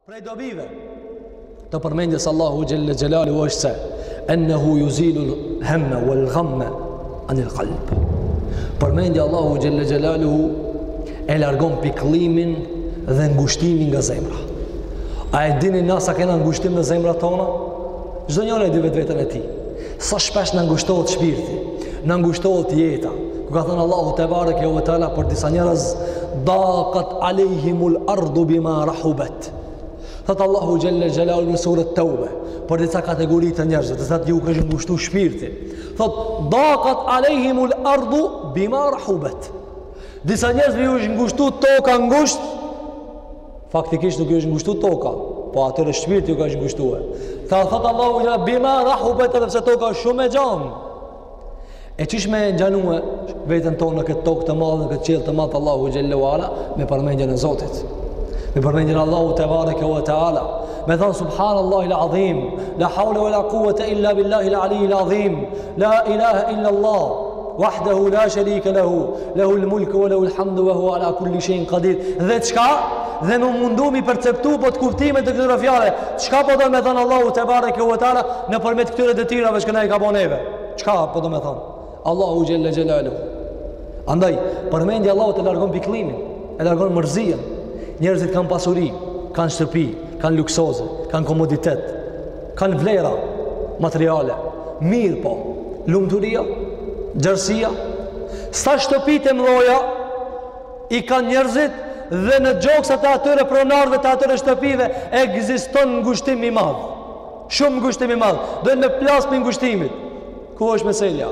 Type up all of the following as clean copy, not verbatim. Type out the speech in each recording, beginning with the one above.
Prej dobive të përmendjes Allahu Gjelle Gjelalu është se ennehu yuzilu l'hemme wal ghamme anil qalb. Përmendja Allahu Gjelle Gjelalu e largon piklimin dhe ngushtimin nga zemra. A e dini na sa kena ngushtim në zemra tona? Çdo njëri e di vetveten e tij. Sa shpesh na ngushtohet shpirti, na ngushtohet jeta. Ku ka thënë Allahu te bareke ve teala për disa njerëz, daqat alejhimul ardu bima rahubat. Thëtë Allahu Gjelle Gjelalu në surët Taube për disa kategori të njerëzve, të thëtë ju kështë ngushtu shpirti. Thëtë, daqat alejhimul ardu bima rahubet. Disa njerëzve ju është ngushtu toka ngusht, faktikisht nuk ju është ngushtu toka, po atër shpirti ju ka është ngushtu e. Thëtë Allahu Gjelle bima rahubet edhe pse toka është shumë e gjanë. E qish me ngjanue vetën tonë në këtë tokë të madhe, në këtë qelë të madhe Allahu Gjelle Wala, me përmendjen e Zotit. Me përmendjen Allahu Tebareke wa Taala, me thënë Subhanallahi l-Azim, la hawla wa la quwwata illa billahi l-Aliyyil Azim, la ilaha illa Allah, wahdahu la sharika lahu, lahu l-mulku wa lahu l-hamdu wa huwa ala kulli shay'in qadir. Dhe çka? Dhe më mundu mi perceptu po të kuptimet të këtyre fjalëve. Çka po do me thënë Allahu Tebareke wa Taala nëpërmjet këtyre detyrave që ne ka bënë neve? Çka po do me thënë? Allahu Gjelle Gjelalu. Andaj, përmendja Allahu të largon piklimin, e largon mërzijen. Njerëzit kanë pasuri, kanë shtëpi, kanë luksoze, kanë komoditet, kanë vlera materiale. Mirë po, lumturia, gjersia, sa shtëpit e mloja i kanë njerëzit dhe në gjoksat e atyre pronarve të atyre shtëpive ekziston ngushtim i madh. Shumë ngushtim i madh. Dojnë me plasë për ngushtimit. Ku është meselja?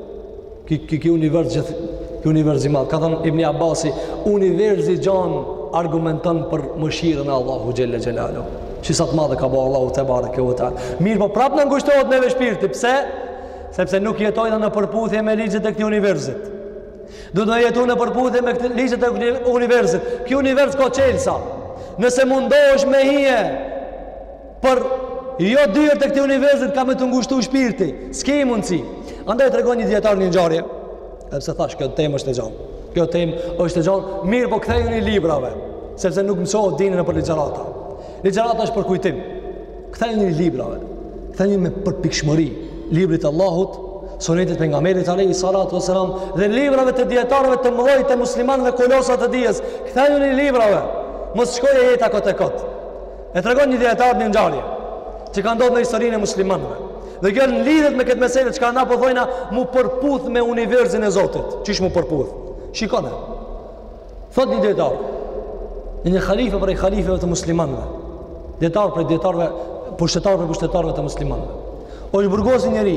Ki univers i madh. Ka thënë Ibn Abasi, universi gjanë argumenton për mëshirën e Allahu Gjelle Gjelalu. Që sa të madhe ka bërë Allahu Tebareke ve Teala. Mirë, po prapë në ngushtohet neve shpirti. Pse? Sepse nuk jetojnë në përputhje me ligjet e këtij universit. Do të jetojnë në përputhje me ligjet e këtij universit. Ky univers ka çelësa. Nëse mundohesh me hije për jo dyert e këtij universit ka me të ngushtu shpirti. S'ke mundsi. Andaj tregon një dietar një ngjarje. Sepse thash kjo temë është e gjatë. Kjo temë është e gjatë, mirë po kthejuni librave, sepse nuk mësohet dini në për ligjerata. Ligjerata është për kujtim. Kthejuni librave, kthejuni me përpikshmëri, librit Allahut, sunetit pejgamberit alayhi salatu wasalam dhe librave të dietarëve të mëdhenj të muslimanëve kolosat të dijes. Kthejuni librave, mos shkojë jeta kot e kot. E tregon një dietar një ngjarje që ka ndodhur në historinë e muslimanëve. Dhe kjo lidhet me këtë meselë që na po thojna mu përputh me universin e Zotit. Çish mu përputh? Shikone, thot një dietar, një khalife prej khalifeve të muslimanëve, dietar prej dietarëve, pushtetarëve të muslimanëve. O është burgos njëri.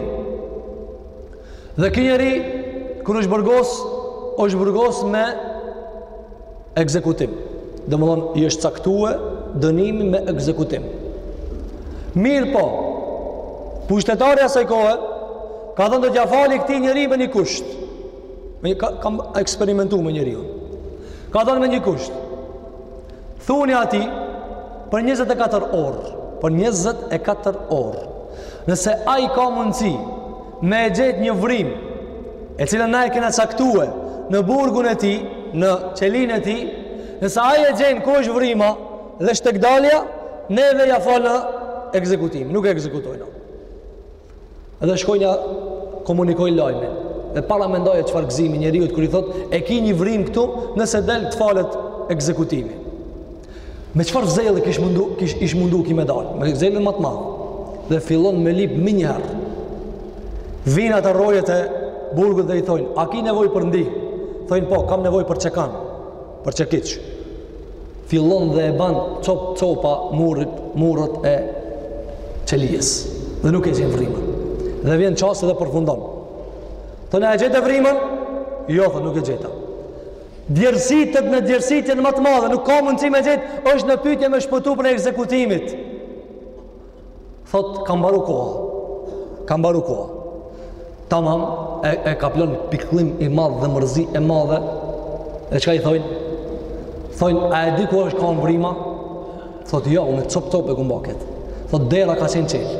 Dhe ky njeri, kur është burgos me ekzekutim. Domethënë i është caktuar dënimi me ekzekutim. Mirë po, pushtetari asaj kohe ka thënë do t'ja fali këtij njeri me një kusht. Kam eksperimentu me njeriu. Ka dhënë me një kusht. Thuni ati për 24 orë. Për 24 orë. Nëse ai ka mundësi me e gjetë një vrim e cilën na e kena caktue në burgun e tij, në qelin e tij, nëse ai e gjen ku është vrima dhe shtekdalja, neve ja falë ekzekutim. Nuk e ekzekutojnë. Edhe shkojnë komunikojnë lajmin. Dhe para mendoje çfarë gëzimi njeriu kur i thot e ki një vrim këtu, nëse del të falet ekzekutimi. Me çfarë zellë kish mundu ki me dal, me zellën më të madh. Dhe fillon me lip më një herë. Vinë ata rojet e burgut dhe i thonë, a ki nevojë për ndihmë? Thonë po, kam nevojë për çekan, për çekiç. Fillon dhe e ban copa murët e çelijes. Dhe nuk e gjen vrimën. Dhe vjen çasti dhe përfundon. Thonë e gjetë vrimën? Jo, thonë nuk e gjeta. Djersitët në djersitjen më të madhe, nuk ka mundësi me gjetë, është në pyetje me shpëtu për ekzekutimit. Thotë, kam baru koha. Tamam, e kaplon pikëllim i madh dhe mërzi e madhe. E çka i thonë? Thonë, a e di ku është kanë vrima? Thotë, jo, unë cop e kumbaket. Thotë, dera ka qenë qelë.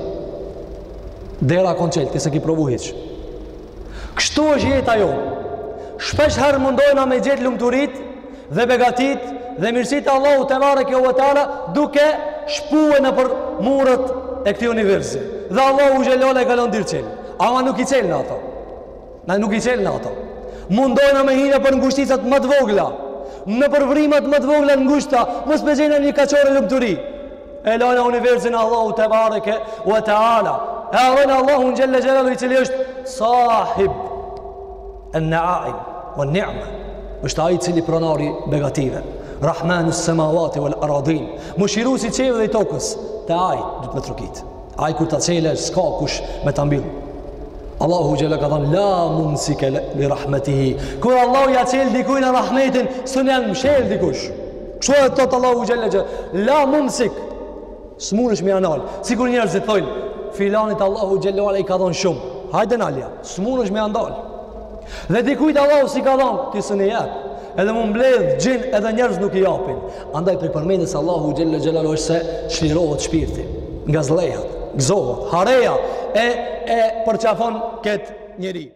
Dera ka qenë qelë, ti se ki provu hiç. Kështu është jeta jonë. Shpesh herë mundojna me gjetë lumturit dhe begatit dhe mirësitë Allahu Tebareke ve Teala duke shpue në për murët e këtij universi. Dhe Allahu xhelal e ka lënë dirçel. Ama nuk i celën ato. Na nuk i celën ato. Mundojna me hire për ngushticat më të vogla, në përvrimat më të vogla ngushta, mos bëjnë një kaçore lumturi. E lana universin Allahu te bareke wa taala. E arën Allahu xhalla xhelalu i cili është sahib an-na'im wan-ni'ma. Është ai i cili pronari begative. Rahmanu s-samawati wal-aradin. Mushirusi qiellit dhe tokës. Te ai do të më trokit. Ai kur ta çelë s'ka kush me ta mbyll. Allahu xhela ka thënë la mumsika li rahmetihi. Kur Allahu ja çel dikujt në rahmetin, s'u janë mshël dikush. Kështu e thot Allahu xhela xhela, la mumsik. S'mundesh me anal. Sigur njerëzit thonë, filanit Allahu xhela i ka dhënë shumë. Hajde nalja, s'mundesh me andal. Dhe dikujt Allahu si ka dhënë, ti s'u jap. Edhe mund mbledh gjin edhe njerëz nuk i japin. Andaj për përmendjes Allahu xhela xhela është se çlirohet shpirti nga zlejat, gëzohet, hareja e përqafon këtë njeri.